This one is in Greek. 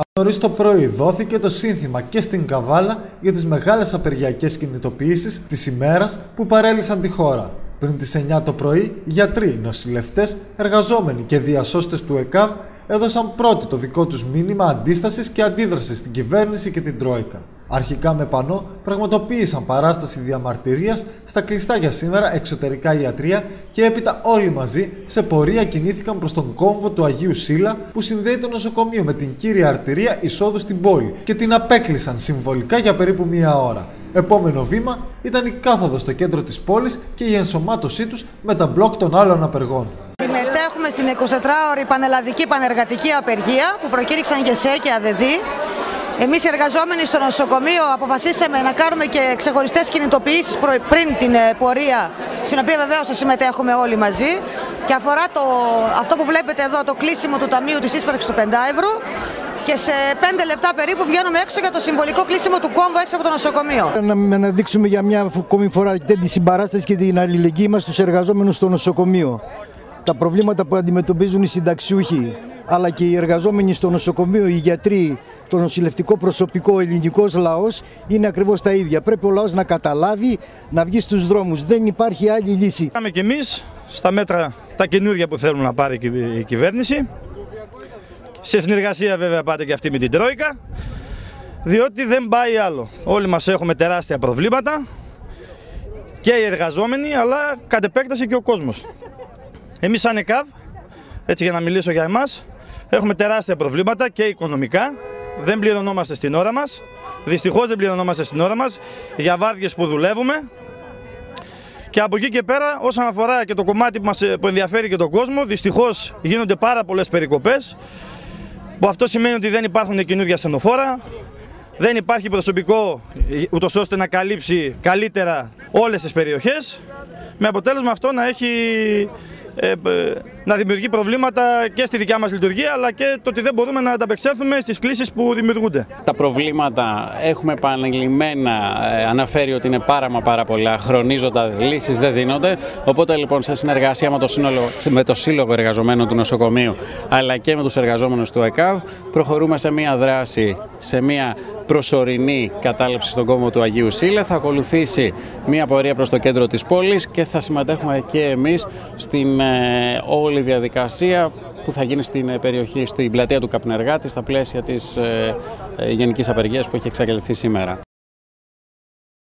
Νωρίς το πρωί δόθηκε το σύνθημα και στην Καβάλα για τις μεγάλες απεργιακές κινητοποιήσεις της ημέρας που παρέλυσαν τη χώρα. Πριν τις 9 το πρωί, γιατροί, νοσηλευτές, εργαζόμενοι και διασώστες του ΕΚΑΒ έδωσαν πρώτοι το δικό τους μήνυμα αντίστασης και αντίδρασης στην κυβέρνηση και την Τρόικα. Αρχικά με πανό πραγματοποίησαν παράσταση διαμαρτυρίας στα κλειστά για σήμερα εξωτερικά ιατρεία και έπειτα όλοι μαζί σε πορεία κινήθηκαν προς τον κόμβο του Αγίου Σύλλα που συνδέει το νοσοκομείο με την κύρια αρτηρία εισόδου στην πόλη και την απέκλεισαν συμβολικά για περίπου μία ώρα. Επόμενο βήμα ήταν η κάθοδος στο κέντρο της πόλης και η ενσωμάτωσή τους με τα μπλοκ των άλλων απεργών. Συμμετέχουμε στην 24ωρη πανελλαδική πανεργατική απεργία που προκήρυξαν ΓΕΣΕ και ΑΔΕΔΗ. Εμείς οι εργαζόμενοι στο νοσοκομείο αποφασίσαμε να κάνουμε και ξεχωριστές κινητοποιήσεις πριν την πορεία, στην οποία βεβαίως θα συμμετέχουμε όλοι μαζί. Και αφορά αυτό που βλέπετε εδώ, το κλείσιμο του ταμείου της ίσπραξης του 5ευρου. Και σε 5 λεπτά περίπου βγαίνουμε έξω για το συμβολικό κλείσιμο του κόμβου έξω από το νοσοκομείο. Να δείξουμε για μια ακόμη φορά τη συμπαράσταση και την αλληλεγγύη μας στους εργαζόμενους στο νοσοκομείο. Τα προβλήματα που αντιμετωπίζουν οι συνταξιούχοι, αλλά και οι εργαζόμενοι στο νοσοκομείο, οι γιατροί, το νοσηλευτικό προσωπικό, ο ελληνικός λαός είναι ακριβώς τα ίδια. Πρέπει ο λαός να καταλάβει, να βγει στους δρόμους. Δεν υπάρχει άλλη λύση. Πάμε και εμείς στα μέτρα τα καινούργια που θέλουν να πάρει η κυβέρνηση. Σε συνεργασία βέβαια πάτε και αυτή με την Τρόικα, διότι δεν πάει άλλο. Όλοι μας έχουμε τεράστια προβλήματα και οι εργαζόμενοι, αλλά κατ' επέκταση και ο κόσμος. Εμείς σαν ΕΚΑΒ, έτσι για να μιλήσω για εμάς, έχουμε τεράστια προβλήματα και οικονομικά. Δεν πληρωνόμαστε στην ώρα μας. Δυστυχώς δεν πληρωνόμαστε στην ώρα μας για βάρδιες που δουλεύουμε. Και από εκεί και πέρα, όσον αφορά και το κομμάτι που ενδιαφέρει και τον κόσμο, δυστυχώς γίνονται πάρα πολλές περικοπές. Που αυτό σημαίνει ότι δεν υπάρχουν καινούργια ασθενοφόρα, δεν υπάρχει προσωπικό ούτως ώστε να καλύψει καλύτερα όλες τις περιοχές, με αποτέλεσμα αυτό να δημιουργεί προβλήματα και στη δικιά μας λειτουργία, αλλά και το ότι δεν μπορούμε να ανταπεξέλθουμε στις κλήσεις που δημιουργούνται. Τα προβλήματα έχουμε επανειλημμένα αναφέρει ότι είναι πάρα πολλά, χρονίζοντα, λύσεις δεν δίνονται, οπότε λοιπόν σε συνεργασία με το Σύλλογο Εργαζομένων του Νοσοκομείου αλλά και με τους εργαζόμενους του ΕΚΑΒ προχωρούμε σε μια δράση, σε μια προσωρινή κατάληψη στον κόμβο του Αγίου Σύλλα. Θα ακολουθήσει μια πορεία προς το κέντρο της πόλης και θα συμμετέχουμε και εμείς στην όλη διαδικασία που θα γίνει στην περιοχή, στην πλατεία του Καπνεργάτη, στα πλαίσια της γενικής απεργίας που έχει εξαγγελθεί σήμερα.